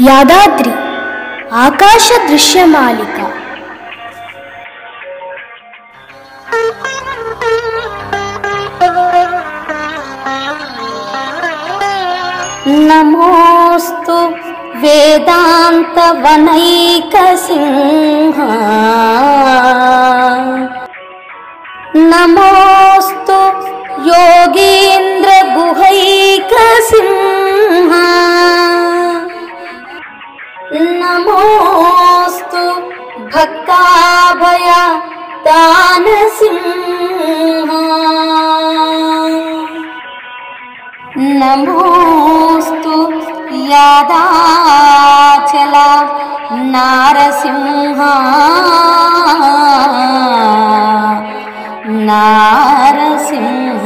యాదాద్రి ఆకాశ దృశ్యమాలిక. నమోస్తు వేదాంత వనైక సింహ, నమోస్తు యోగీంద్ర గుహైక సింహ, నమోస్తు భక్తాభయ దాన సింహ, నమోస్తు యాదాచల నారసింహ నారసింహ.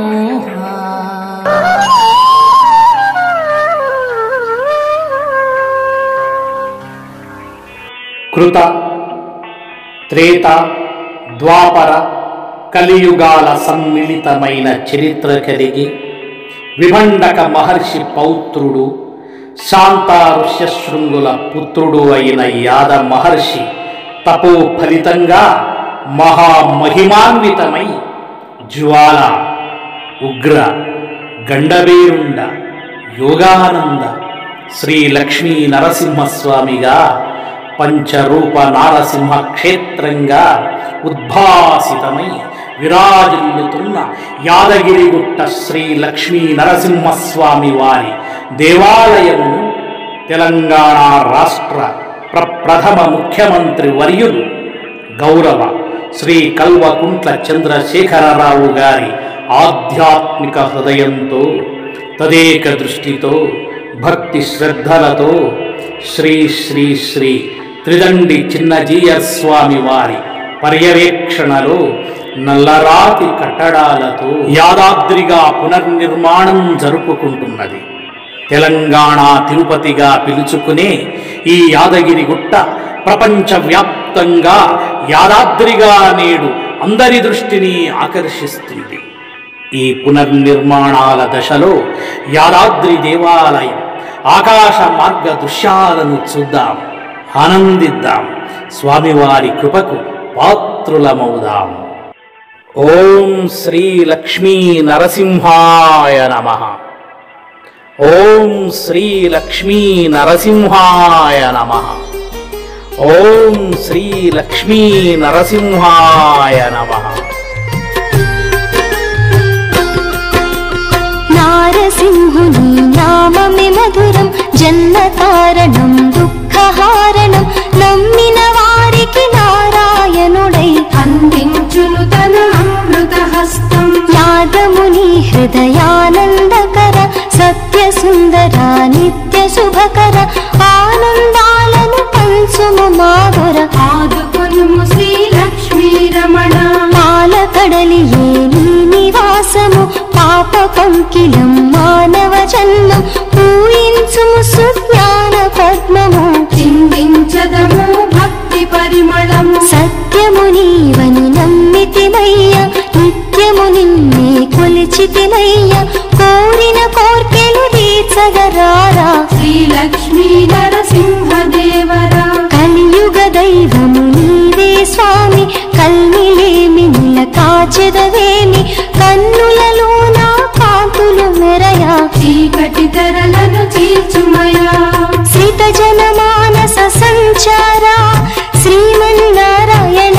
కృత, త్రేత, ద్వాపర, కలియుగాల సమ్మిళితమైన చరిత్ర కలిగి విభండక మహర్షి పౌత్రుడు, శాంతా ఋష్యశృంగుల పుత్రుడు అయిన యాద మహర్షి తపో ఫలితంగా మహామహిమాన్వితమై జ్వాల, ఉగ్ర, గండవేరుండ, యోగానంద, శ్రీ లక్ష్మీ నరసింహస్వామిగా పంచరూప నారసింహ క్షేత్రంగా ఉద్భాసితమై విరాజిల్లుతున్న యాదగిరిగుట్ట శ్రీ లక్ష్మీ నరసింహస్వామి వారి దేవాలయము తెలంగాణ రాష్ట్ర ప్రథమ ముఖ్యమంత్రి వర్యులు గౌరవ శ్రీ కల్వకుంట్ల చంద్రశేఖరరావు గారి ఆధ్యాత్మిక హృదయంతో, తదేక దృష్టితో, భక్తి శ్రద్ధలతో శ్రీ శ్రీ శ్రీ త్రిదండి చిన్నజీయ స్వామి వారి పర్యవేక్షణలో నల్లరాతి కట్టడాలతో యాదాద్రిగా పునర్నిర్మాణం జరుపుకుంటున్నది. తెలంగాణ తిరుపతిగా పిలుచుకునే ఈ యాదగిరిగుట్ట ప్రపంచవ్యాప్తంగా యాదాద్రిగా నేడు అందరి దృష్టిని ఆకర్షిస్తుంది. ఈ పునర్నిర్మాణాల దశలో యాదాద్రి దేవాలయం ఆకాశ మార్గ దృశ్యాలను చూద్దాం, ఆనందిద్దాం, స్వామివారి కృపకు పాత్రులమవుదాం. ఓం శ్రీ లక్ష్మీ నరసింహాయ నమః. ఓం శ్రీ లక్ష్మీ నరసింహాయ నమః. ఓం శ్రీ లక్ష్మీ నరసింహాయ నమః. నారసింహుని నామమే మధురం, జన్మకారణం దుఃఖహారణం, నమ్మిన వారికి నారాయణుడై అందించును తన అమృత హస్తం. యాదముని హృదయానందకర, సత్య సుందర, నిత్య శుభకర, ఆనందాలను పంచుము మాధుర, ఆదుకొనుము శ్రీ లక్ష్మీ రమణ. పాలకడలి ఏని నివాసము, పాప పంకిలం మానవ జన్మం, పూయించుము సుజ్ఞాన పద్మము, చిందించదము భక్తి పరిమళము. సత్యము నీవని నమ్మితిమయ్య, నిత్యము నిన్నే కొలిచితిమయ్య, కోరిన కోర్కెలు తీర్చగరారా శ్రీ లక్ష్మీ నరసింహదేవరా. కలియుగ దైవము నీవే స్వామి, కల్నిలేమి నిల కాచెదవేమి, కన్నులలో నా కాంతులు మెరయా, చీకటి తెరలను చీల్చుమయా. శ్రీత జన మానస సంచార శ్రీమన్నారాయణ,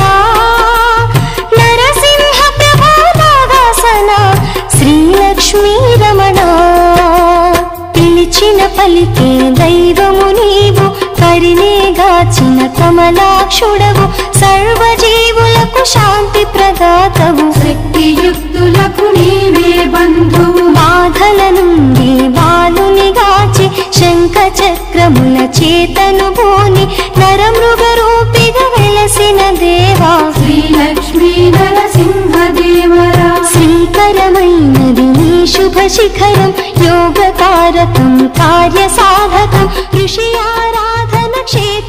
నరసింహ ప్రభావాసన శ్రీ లక్ష్మీ రమణ. పిలిచిన పలికే దైవము నీవు, కరినే గాచిన కమలాక్షుడవు, సర్వజీవులకు శాంతి ప్రదాతవు, శక్తియుక్తులకు నీవే బంధువు. బాధల నుండి బాలుని గాచి, శంఖ చక్రముల చేతను భూని, నరమృగ రూపిగా వెలసిన దేవా శ్రీ లక్ష్మీ నరసింహదేవరా. శ్రీకరమైనది నీ శుభ శిఖరం, యోగకారకం కార్య సాధకం, ఋషి ఆరాధన క్షేత్రం.